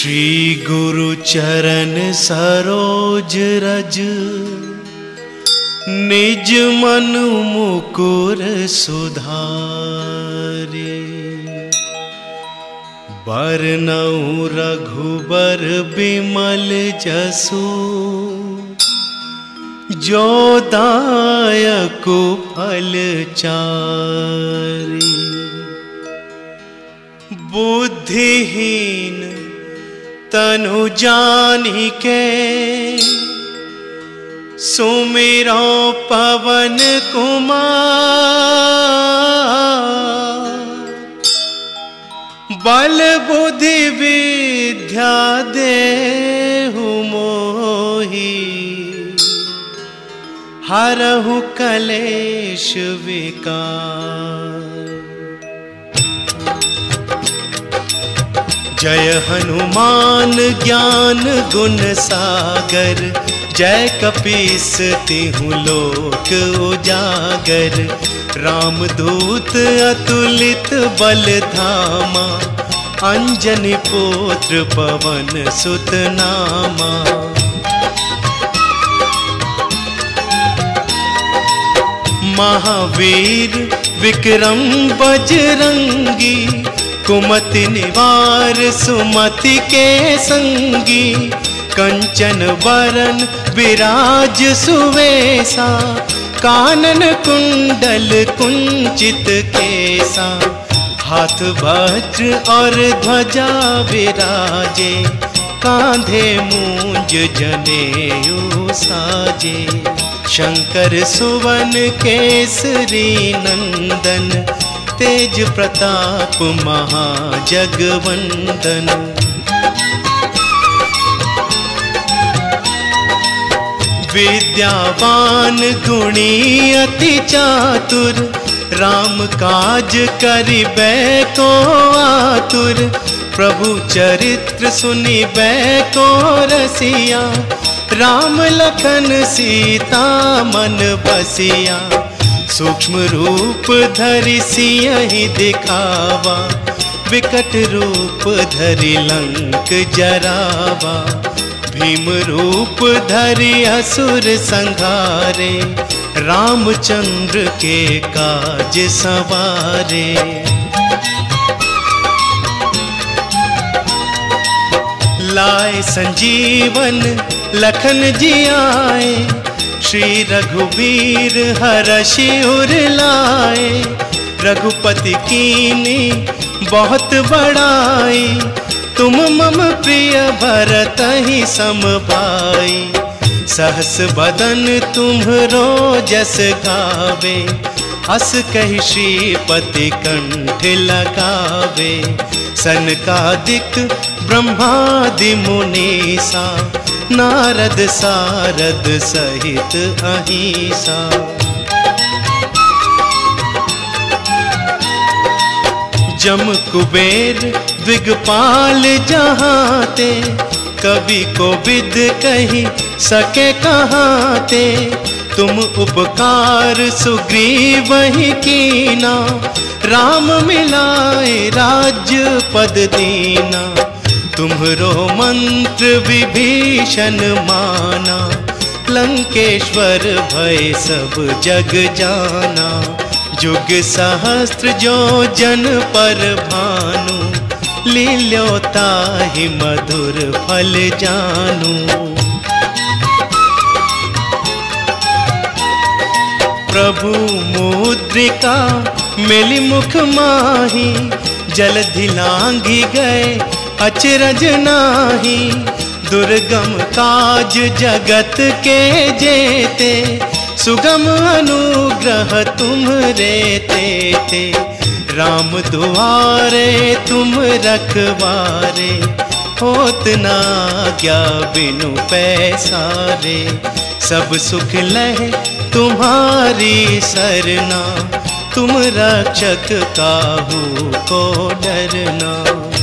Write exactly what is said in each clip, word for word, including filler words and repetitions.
श्री गुरु चरण सरोज रज, निज मन मुकुर सुधारे। बरनउँ रघुबर बिमल जसु, जो दायक फल चारि। बुद्धिहीन तनु जानिके, सुमिरो पवन कुमार। बल बुद्धि विद्या देहु मोहि, हरहु कलेश विकार। जय हनुमान ज्ञान गुण सागर, जय कपीस तिहु लोक उजागर। रामदूत अतुलित बल धामा, अंजनी पुत्र पवन सुत नामा। महावीर विक्रम बजरंगी, कुमति निवार सुमति के संगी। कंचन बरन विराज सुवेसा, कानन कुंडल कुंचित केसा। हाथ वज्र और ध्वजा विराजे, कांधे मूंज जनेऊ साजे। शंकर सुवन केसरी नंदन, तेज प्रताप महाजगवंदन। विद्यावान गुणी अति चातुर, राम काज करिबे को आतुर। प्रभु चरित्र सुनिबे को रसिया, राम लखन सीता मन बसिया। सूक्ष्म रूप धरि सियहि दिखावा, विकट रूप धरि लंक जरावा। भीम रूप धरि असुर संहारे, रामचंद्र के काज सवारे। लाए संजीवन लखन जी आए, श्री रघुवीर हरषि उर लाए। रघुपति कीनी बहुत बड़ाई, तुम मम प्रिय भरतहि सम भाई। सहस बदन तुम्हरो जस गावे, अस कहि श्रीपति कंठ लगावे। सनकादिक ब्रह्मादि मुनीसा, नारद सारद सहित अहिसा। जम कुबेर दिगपाल जहाते, कवि को विद कही सके कहाते। तुम उपकार सुग्रीव ही कीना, राम मिलाए राज्य पद दीना। तुम्हरो मंत्र विभीषण माना, लंकेश्वर भय सब जग जाना। जुग सहस्त्र जो जन पर भानु, लील्यो ताहि मधुर फल जानू। प्रभु मुद्रिका मेलि मुख माही, जलधि लांघि गए अचरज नाही। दुर्गम काज जगत के जेते, सुगम अनुग्रह तुम्हरे तेते। राम दुआरे तुम रखवारे, होत न आज्ञा बिनु पैसारे। सब सुख लहे तुम्हारी सरना, तुम रक्षक काहू को डरना।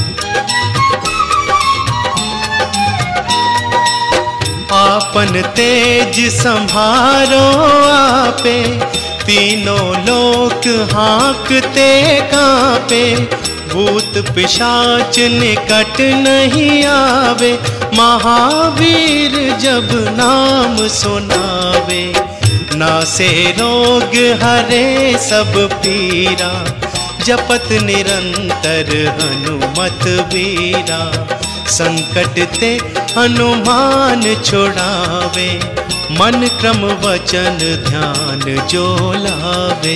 आपन तेज संभारो आपे, तीनों लोक हाँकते कांपे। भूत पिशाच निकट नहीं आवे, महावीर जब नाम सुनावे। नासे रोग हरे सब पीरा, जपत निरंतर हनुमत वीरा। संकट ते हनुमान छुड़ावे, मन क्रम वचन ध्यान जो लावे।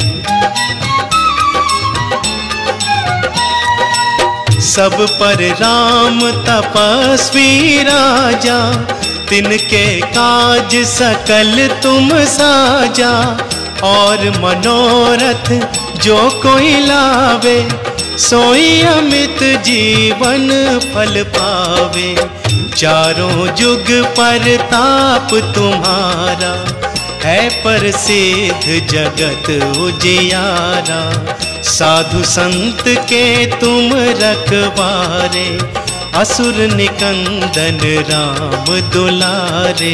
सब पर राम तपस्वी राजा, तिनके काज सकल तुम साजा। और मनोरथ जो कोई लावे, सोई अमित जीवन फल पावे। चारों जुग परताप तुम्हारा, है प्रसिद्ध जगत उजियारा। साधु संत के तुम रखवारे, असुर निकंदन राम दुलारे।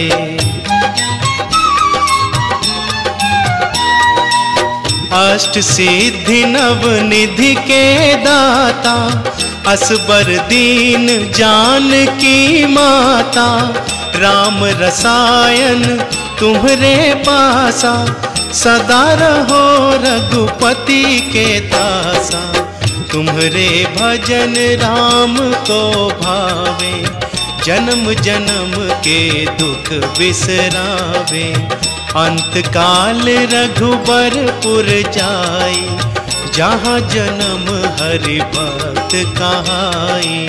अष्ट सिद्धि नव निधि के दाता, असबर दीन जानकी माता। राम रसायन तुम्हरे पासा, सदा रहो रघुपति के दासा। तुम्हरे भजन राम को भावे, जन्म जन्म के दुख बिसरावे। अंत काल रघुबरपुर जाई, जहाँ जन्म हरि भक्त कहाई।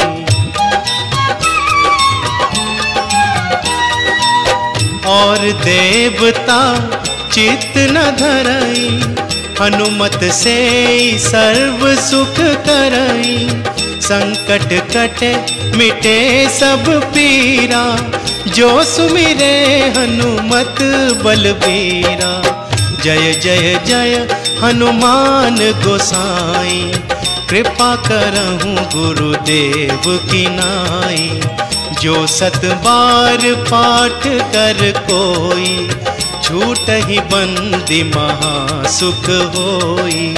और देवता चित्त न धरई, हनुमत से सर्व सुख करई। संकट कटे मिटे सब पीरा, जो सुमिरे हनुमत बलबीरा। जय जय जय हनुमान गोसाई, कृपा करहूँ गुरुदेव की नाई। जो सत बार पाठ कर कोई, छूट ही बंदी महासुख होई।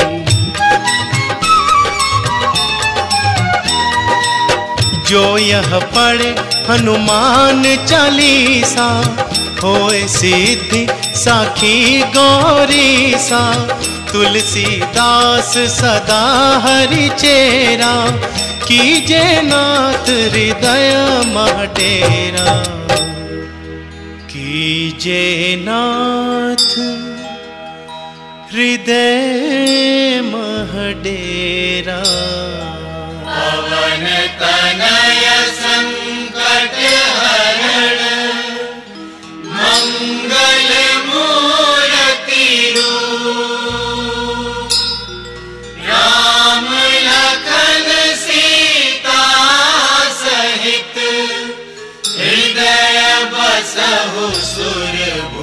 जो यह पढ़े हनुमान चालीसा, होए सिद्धि साखी गौरीसा। तुलसीदास सदा हरि चेरा, कीजे नाथ हृदय मह डेरा। कीजे नाथ हृदय मह डेरा। पवन तनय संकट हरण, मंगल मूर्ति रूप। राम लखन सीता सहित, हृदय बसहु सुरभूप।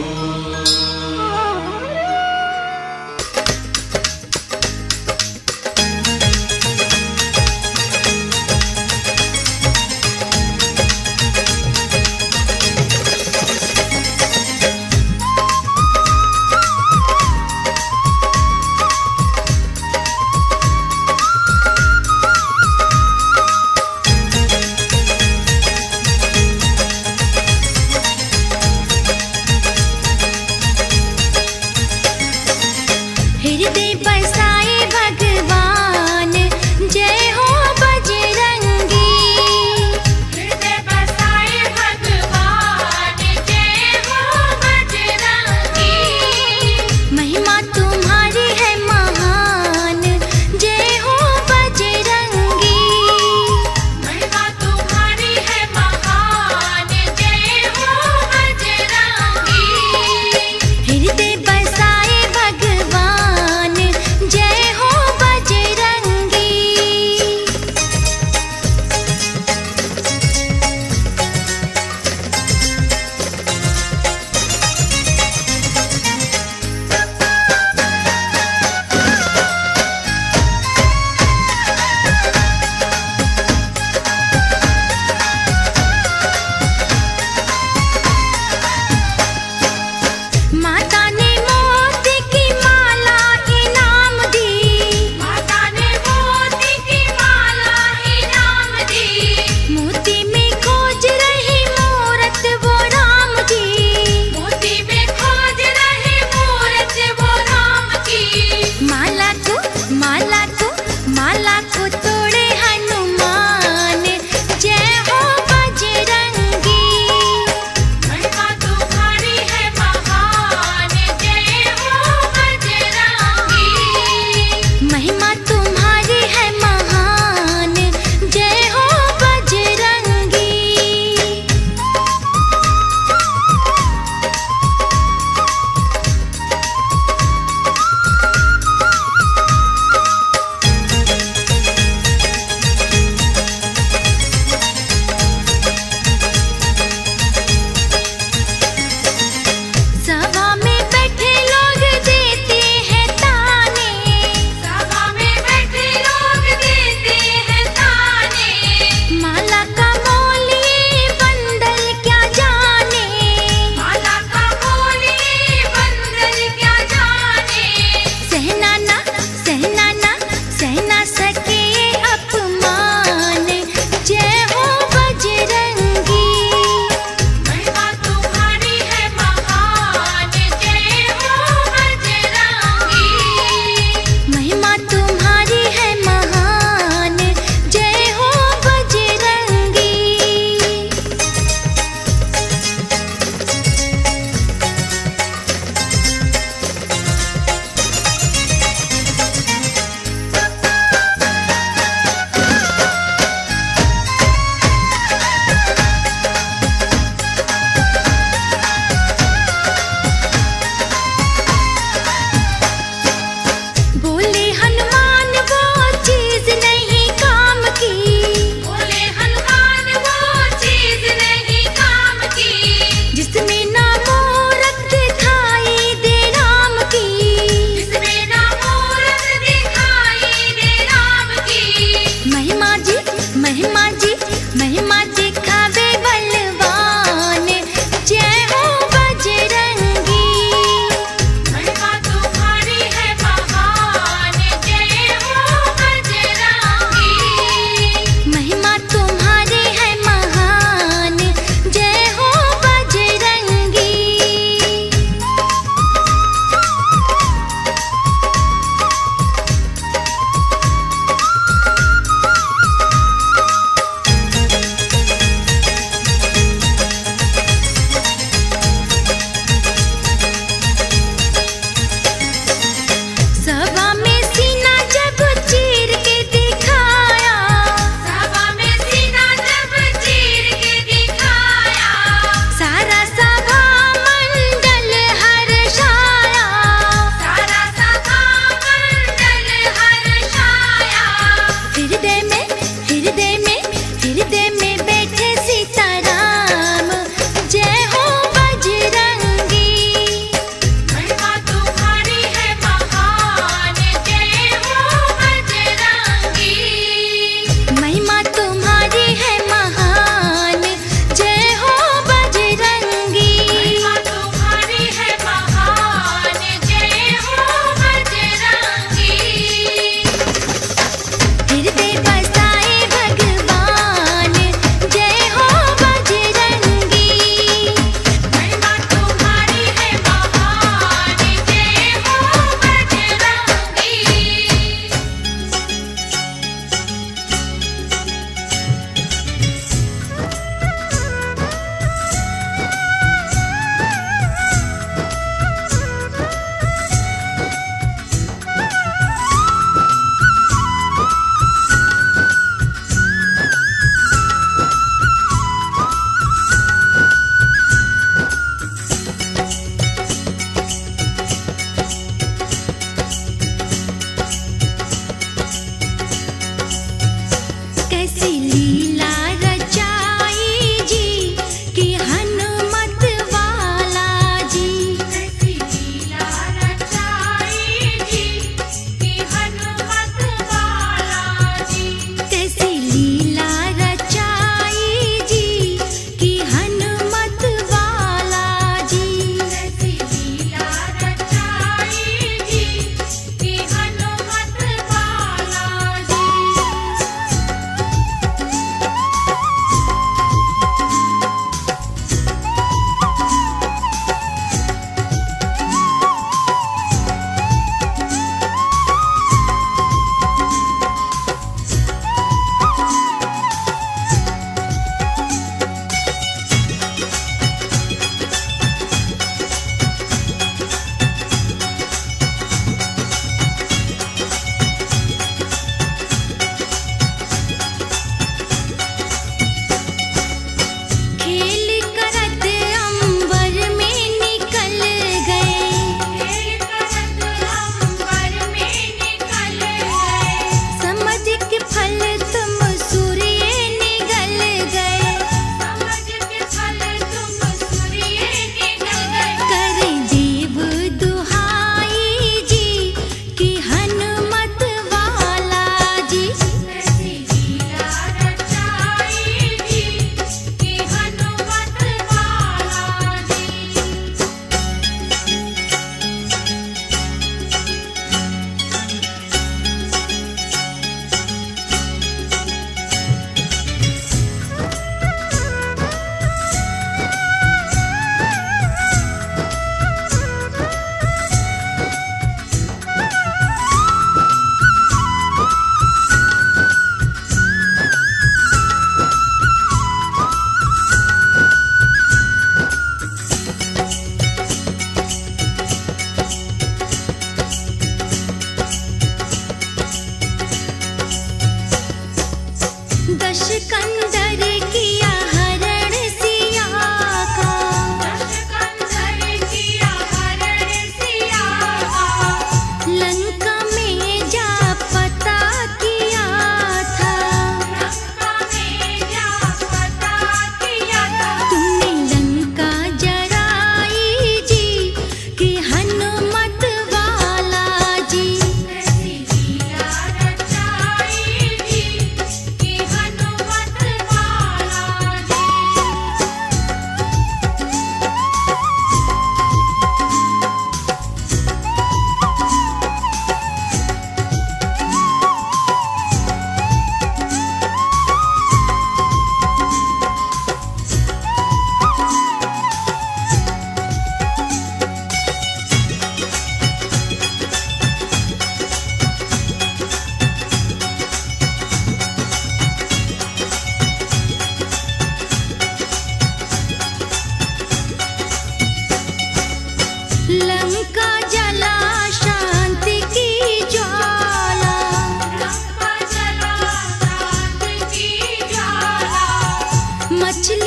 मछली